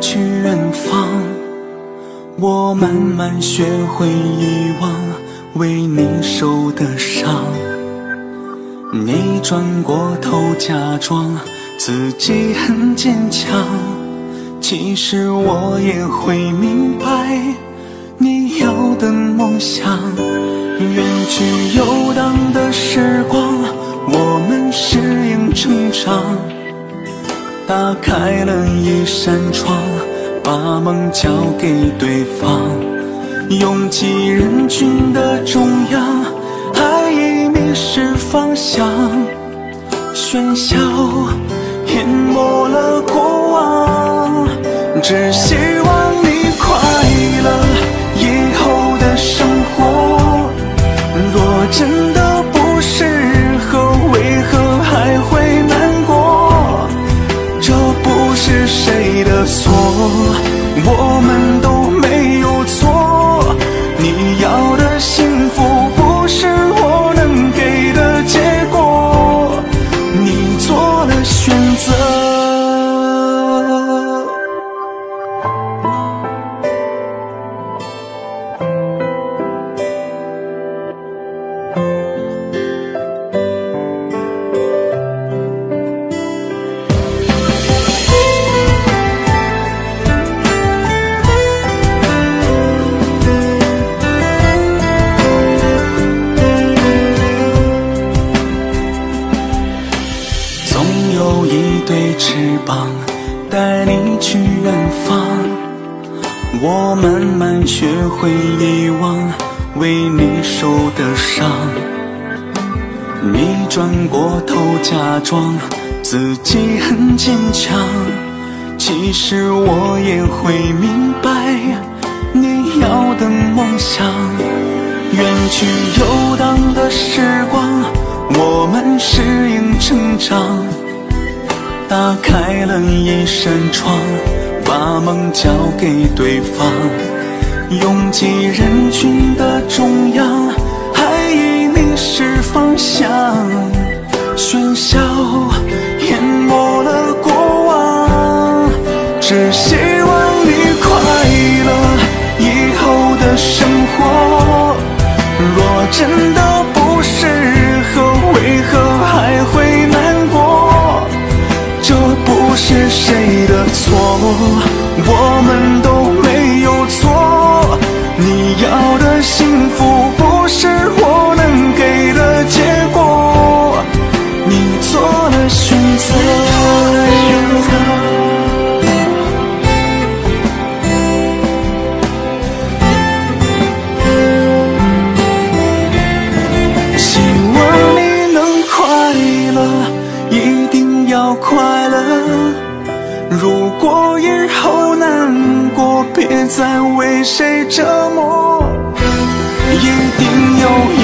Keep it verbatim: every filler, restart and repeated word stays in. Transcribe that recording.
去远方，我慢慢学会遗忘为你受的伤。你转过头假装自己很坚强，其实我也会明白你要的梦想。远去游荡的时光，我们适应成长，打开了一扇窗，把梦交给对方。拥挤人群的中央，爱已迷失方向，喧嚣淹没了过往。只希望你快乐以后的生活，若真的不适合，为何还会难过？这不是谁的错，我们都没有错。你要的幸福不是我能给的结果，你做了选择。有一对翅膀带你去远方，我慢慢学会遗忘为你受的伤。你转过头假装自己很坚强，其实我也会明白你要的梦想。远去游荡的时光，我们适应成长，打开了一扇窗，把梦交给对方。拥挤人群的中央，爱已迷失方向，喧嚣淹没了过往。只希望你快乐以后的生活，若真的不适合，为何还会难过？这不是谁的错，我们都没有错。你要的幸福不是我能给的结果，你做了选择。希望你能快乐，一定要快乐。如果以后难过，别再为谁折磨。一定有